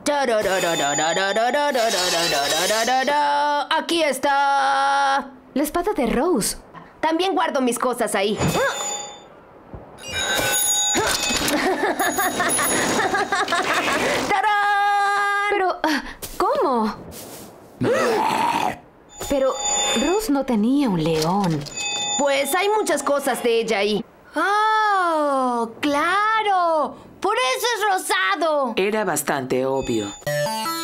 Aquí está. La espada de Rose. También guardo mis cosas ahí. ¡Tarán! Pero, ¿cómo? Pero Rose no tenía un león. Pues hay muchas cosas de ella ahí. ¡Oh, claro! ¡Por eso es rosado! Era bastante obvio.